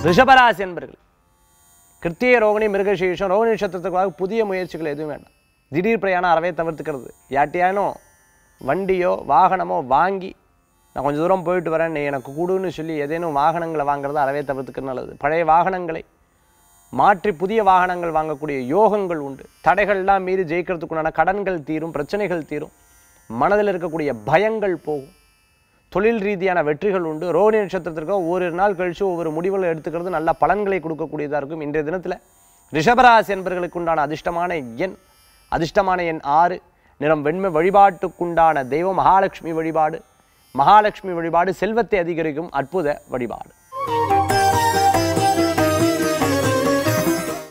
ரிஷபராசி என்பர்கள் கிருத்திய ரோகிணி மிருகசீஷம் ரோகிணி நட்சத்திரத்துக்காக புதிய முயற்சிகள் எதுவும் வேண்டாம். திடீர் பிரயாணம் அறவே தவிர்த்துக்கிறது. யார்ட்டையானோ வண்டியோ வாகனமோ வாங்கி நான் கொஞ்சம் தூரம் போயிட்டு வரேன் நீ எனக்கு கூடுன்னு சொல்லி ஏதேனும் வாகனங்களை வாங்குறது அறவே தவிர்த்துக்கிறது நல்லது. பழைய வாகனங்களை மாற்றி புதிய வாகனங்கள் வாங்கக்கூடிய யோகங்கள் உண்டு. தடைகள்லாம் மீறி ஜெயிக்கிறதுக்குண்டான கடன்கள் தீரும், பிரச்சனைகள் தீரும், மனதில் இருக்கக்கூடிய பயங்கள் போகும், தொழில் ரீதியான வெற்றிகள் உண்டு. ரோகிணி நட்சத்திரத்திற்கு ஓரிரு நாள் கழித்து ஒவ்வொரு முடிவுகளை எடுத்துக்கிறது நல்ல பலன்களை கொடுக்கக்கூடியதாக இருக்கும். இன்றைய தினத்தில் ரிஷபராசி என்பர்களுக்கு உண்டான அதிர்ஷ்டமான எண் 6, நிறம் வெண்மை. வழிபாட்டுக்குண்டான தெய்வம் மகாலட்சுமி வழிபாடு. மகாலட்சுமி வழிபாடு செல்வத்தை அதிகரிக்கும் அற்புத வழிபாடு.